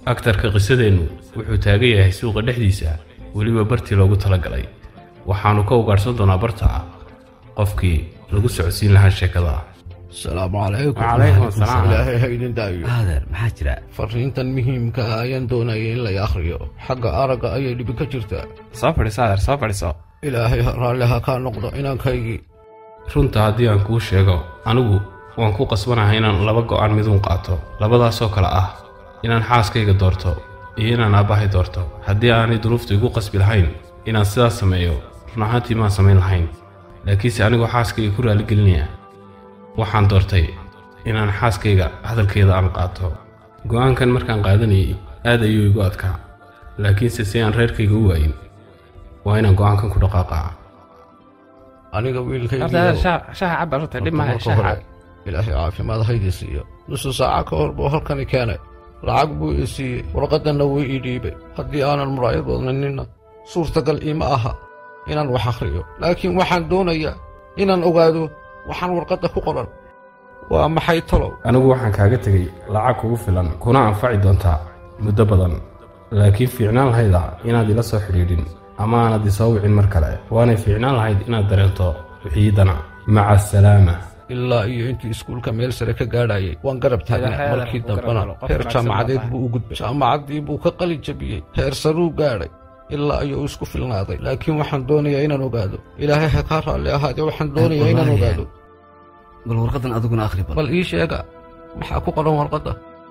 aktarka qisadeenu wuxuu taagan yahay suuqa dhexdiisa weliba bartii loogu talagalay waxaanu ka ugaarsan doonaa barta qofkii lagu socodsiin lahaa sheekada. السلام عليكم. وعليكم السلام. إلهي هيدين دايو هذا محاجرة فرينتن مهم كأيان دونايين لا يخريو حق أرقى أي اللي بكجرتا soo fadhiso إلهي رالها كان نقضى إنان كيجي runta haddii aan kuu sheego anigu waan ku qasbanahay inaan laba go'aan midun qaato labadaasoo kala ah inaan xaaskayga doorto iyo inaan aabahay doorto haddii aanay duruuftu igu qasbi lahayn inaan sidaas sameeyo run ahaantii maan samayn lahayn laakiinse anigoo xaaskayga ku raali gelinaya waxaan doortay inaan xaaskayga hadalkeeda aan qaato go'aankan markaan qaadanayay aad ayuu igu adkaa laakiinse si aan reerkayga u waayin waa inaan go'aankan ku dhaqaaqaa. أنا قبيل كيجي شاها عبرت ليه ما شاها إلهي عافية ما هيدي سيء نص ساعة كوربو هالكني كان العقبو يسي ورقد النووي يجيبه قدي أنا المرايض وظننا صورة قل إيماها إن نروح أخريه لكن وحن دونيا إن أقعدوا وحن ورقد فقرا وما حيطلوا anigu waxaan kaaga tagay lacag kugu filan kuna anfaci doontaa muddo badan laakiin fiicnaan lahayd inaad ila soo xiriirin ama aanad isoo wicin mar kale waana fiicnaan lahayd inaad dareento wixii maca salaama ilaa iyo intii iskuulka meel sare ka gaadhayay waan garab taagnaa markii dambana heer jaamacadeed buu u gudbay jaamacadii buu ka qalin jabiyey heer saruu gaadhay ilaa iyo uu isku filnaaday laakiin waxaan doonayaa inaan ogaado ilaahay ha ka raalli ahaadee waxaan doonayaa inaan ogaado bal warqadan adiguna akhri bal ii sheega maxaa ku qoran warqadda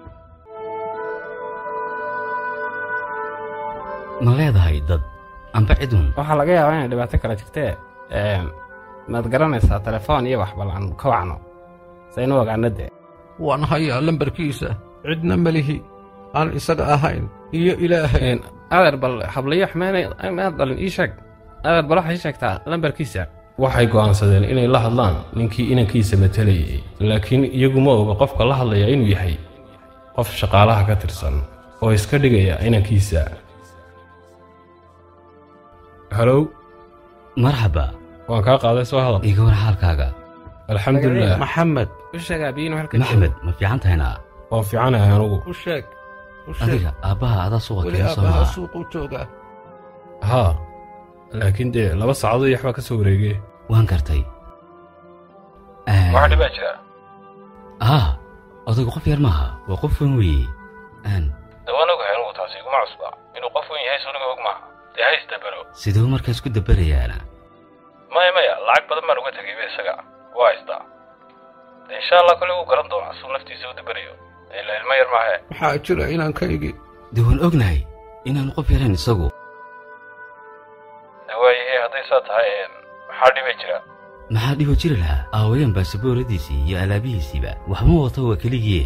ma leedahay dad amba cidun waxaa laga yaabaa inay dhibaato kala jirtee maad garanaysaa telefoon iyo wax balan ka wacno saynu ogaanade waan hayaa lambarkiisa cidna malihi aan isaga ahayn iyo ilaahay adeer bal hablayo xmeynay maad dalin ii sheeg adeer bal waxay sheegtaa lambarkiisa waxay go'aansadeen inay la hadlaan ninkii inankiisa matalayay laakiin iyagu ma oga qofka la hadlaya inuu yahay qof shaqaalaha ka tirsan oo iska dhigaya inankiisa. halow marxaba waan kaa qaaday soo hadal iga war xaalkaaga alxamdulilah maxamed u sheeg aabihiin halka maxamed ma fiican tahayna waan fiicanahay anigu u sheeg adiga aabbaha adaa suuqa weli keenay aabbaha soomaa suuquu joogaa haa laakiin dee 2 saacadood iyo waxbaa ka soo wareegay waan gartay waxa dhibaa jira odaygu qof yar maaha waa qof weyn weeye dawaan ogahay anigu taasi iguma cusba inuu qof weyn yahay soniga og maaha dee ha isdabaro siduu markaas ku dabarayaana maya lacag badan baan uga tegay isaga waa haystaa dee insha allah kule wuu garan doonaa suu naftiisa u dabarayo ilaa ilmo yar maahe maxaa jira inaan kaygii dee waan ognahay inaanu qof yarayn isagu waayahe hadday saa tahay maxaa dhibay jira maxaa dhibo jiri lahaa aawayaan baasabooradiisii iyo alaabihiisiiba waxma wato waa keligii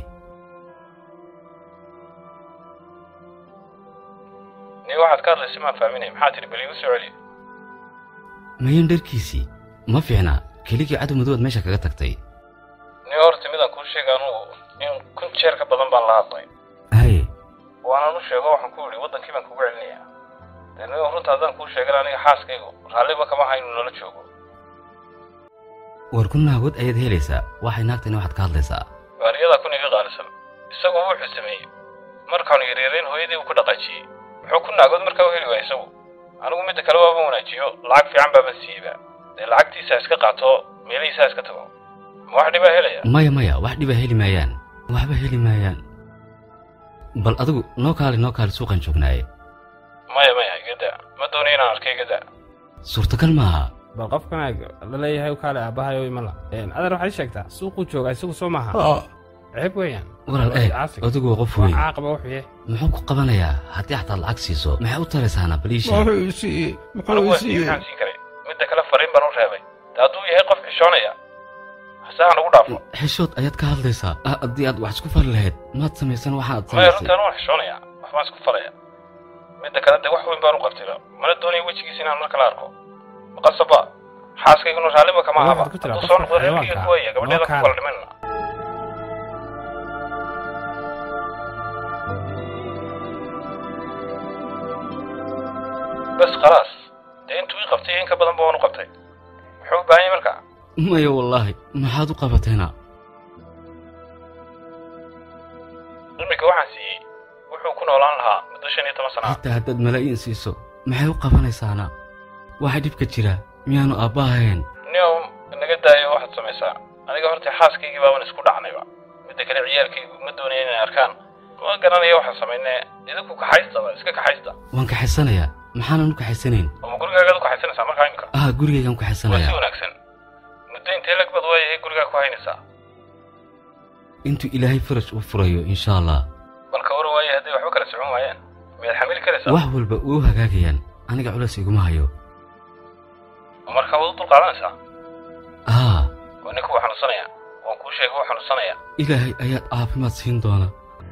nin waxaad ka hadlaysa maan fahminay maxaa tiri bal iigu soo celi mayan dharkiisii ma fiicna keligii cadow madowaad meesha kaga tagtay nin horta midaan kuu sheega anugu in 1000 jeer ka badan baan la hadlay haye waanaan u sheego waxaan ku idhi waddankii baan kugu celinayaa dee nin runta haddaan kuu sheegan aniga xaaskaygu raalliba kama hayn inuu nala joogo war ku naagood ayaad helaysaa waxay naagtani waxaad ka hadlaysaa baariyadaa kun iga qaalisan isagu wuxuu sameeyey markaanu yaryarayn hooyadii uu ku dhaqaajiyey muxuu ku naagood markaa u heli waaya isagu anigu midda kale waaba wanaajiyo lacag fiican baaba siiyeyba dee lacagtiisa iska qaato meelihiisa iska tago ma wax dhibaa helaya maya wax dhibaa heli maayaan waxba heli maayaan bal adigu noo kaali suuqan joognaaye maya igada ma doonayo inaan arkay igada suurtagal maaha bal qofkan la leeyahay u kaale aabbahayo imala adeer waxay sheegtaa suuquu joogaa isagu soo maaha ceeb weeyaan walaal adigu waa qof weyn caaqaba wuxuu yahay muxuu ku qabanayaa haddii xataa lacag siiso maxay u taraysaana baliisha muxuu siiyey midda kale fariin baan u reebay hadduu yahay qof xishoonaya hasahan ugu dhaafo xishood ayaad ka hadlaysaa haddii aad wax isku fali lahayd maad samaysan waxaad maya runtaan waan xishoonaya waxbaan isku falaya midda kale dee wax weyn baan u qabtayba mana doonayo wejigiisa inaan mar kale arko maqasaba xaaskayguna raalliba kama ahaba hadduu soo noqdo reerkayga kuwaya gabadheeda ku kala dhimanna bas khalaas dee intuu ii qabtay in ka badan ba waan u qabtay muxuu u baahan yahay markaa maya wallaahi maxaad u qabatayna imika waxaan siiyey wuxuu ku noolaa 15 sano حتى هدد ملايين سيسو maxay u qabanaysaana waxa dhibka jira miyaanu aabbahayn niyow naga daayo waxaad samaysaa aniga horta xaaskaygii baan isku dhacnayba mid kale ciyaalkaygu ma doonayeen inay arkaan ma garanayo waxaan samaynay idinku ka haysta iska ka haysta waan ka xisanayaa maxaan u ka xisanayn ama gurigaaga ku haysanaysaa markaa imka gurigaygan ku xisanayaa waa wanaagsan muddo intee lag bad way gurigaaga ku haynaysaa intuu ilaahay farash u furayo insha Allah balka war way haday waxba kala socon waayeen meel xamil karaysaa wax walba uu hagaagayaan aniga culays iguma hayo markaa wada dul qaadanaysaa ونكو waxaan xanuunsanayaa waan ku sheegay waxaan xanuunsanayaa ilaahay ayaad caafimaad siin doona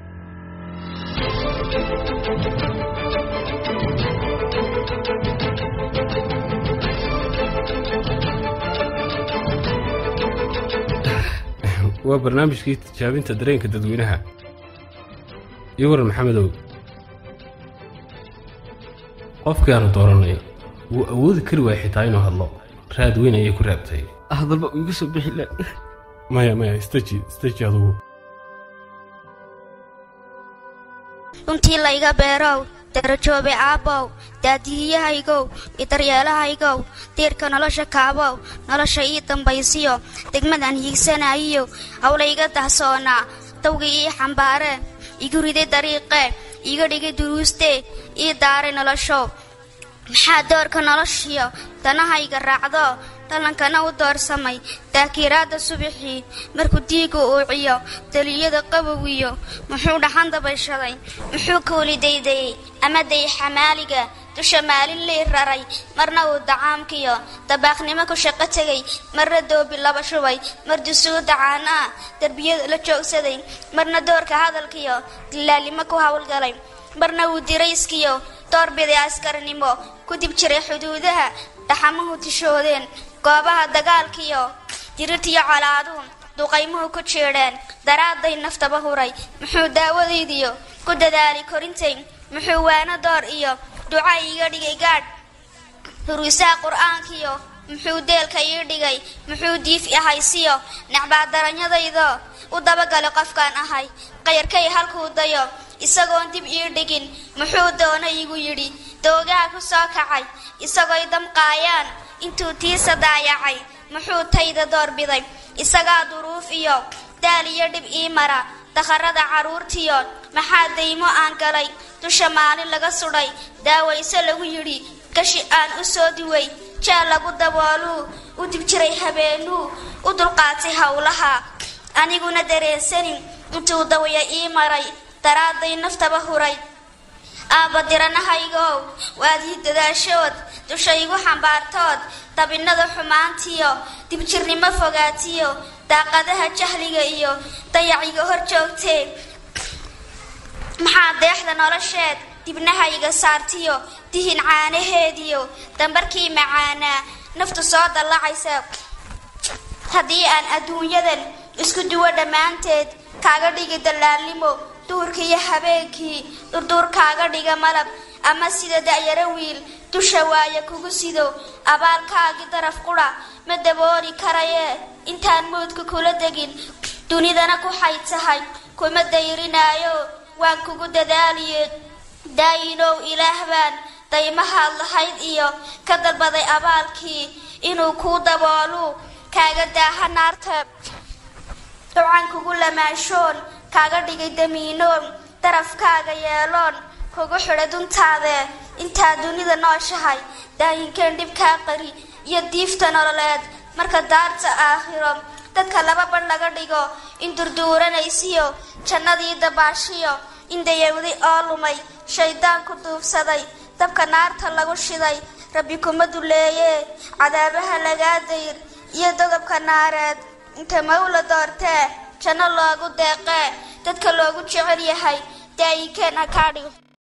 waa barnaamijkii tijaabinta dareenka dadweynaha iyo waran maxamedow qofkii aanu dooranay wuu awoodi kari waayay xitaa inuu hadlo raad weyn ayay ku raabtay hadalba igu soo bixi la maya istaji adugu runtii layga beerow darajoobe aabbow daadiyahaygow idaryeelahaygow diirka nolosha kaabow nolosha ii dambaysiyo degmadan hiigsanayiyo hawlayga dahsoonaa dawga ii xambaare igu riday dariiqe iga dhigay duruuste ii daaray nolosho maxaa doorka noloshiyo danahayga raacdo talankana u doorsamay daakiraada subaxii markuu diigu uuciyo daliyada qabowiyo muxuu dhaxan dabayshaday muxuu koolidaydayay ama day xamaaliga dusha maalin lay raray marna uu dacaamkiyo dabaaqnimo ku shaqo tegay marna doobi laba shubay mar dusuu dacaanaa darbiyada la joogsaday marna doorka hadalkiyo dilaalimo ku hawlgalay marna uu dirayskiyo doorbiday askarnimo ku dib jiray xuduudaha dhaxamuhu tishoodeen goobaha dagaalkiyo dirirtiyo colaaduhu duqaymuhu ku jeedheen daraaday naftaba huray muxuu daawadaydiyo ku dadaali korintay muxuu waana door iyo duca iga dhigay gaadh huruusaha qur'aankiyo muxuu deelka ii dhigay muxuu diif ahaysiyo nacbaa daranyadaydo u dabagalay qofkaan ahay qayrkay halkuu dayo isagoon dib ii dhigin muxuu doona igu yidhi doogaha ku soo kacay isagooy damqaayaan intuu tiisa daayacay muxuu tayda doorbiday isagaa duruuf iyo daal iyo dhib ii mara dakharada carruurtiyo maxaa daymo aan galay dusha maalin laga sudhay daawayse lagu yidhi gashi aan u soo diway jeel lagu dabooluu u dib jiray habeenuu u dulqaatay howlaha aniguna dareensanin intuu dawaya ii maray daraaday naftaba huray aabba diranahaygow waad ii dadaashood dushaygu xambaartood dabinada xumaantiyo dibjirnimo fogaatiyo daaqadaha jahliga iyo dayaciga hor joogtee maxaa deexda nolosheed dibnahayga saartiyo dihin caanaheediyo dambarkii macaanaa naftu soo dallacaysa haddii aan adduunyadan isku duwo dhammaanteed kaaga dhigi dallaalnimo duurkiiyo habeenkii durduur kaaga dhiga malab ama sida da'yaro wiil dusha waaya kugu sido abaalkaagii daraf qudha ma dabooli karayee intaan moodka kula degin dunidana ku xayd tahay kuma dayrinaayo waan kugu dadaaliye daayinow ilaah baan daymahaad lahayd iyo ka dalbaday abaalkii inuu kuu daboolu kaaga daaha naarta ducan kugu lamaashoon kaaga dhigay damiinoon darafkaaga yeeloon kugu xidha duntaade intaa dunida nooshahay daayinkeen dhibkaa qari iyo diifta nololeed marka daarta aakhiro dadka laba badh laga dhigo in durduuranaysiyo jannadii dabaashiyo in dayawday oo lumay shaydaan ku duufsaday dabka naarta lagu shiday rabbi kuma duleeyee cadaabaha lagaa dayr iyo dodobka naareed inta mawla doortee janno loogu deeqee dadka loogu jecel yahay daayinkeen ha kaa dhigo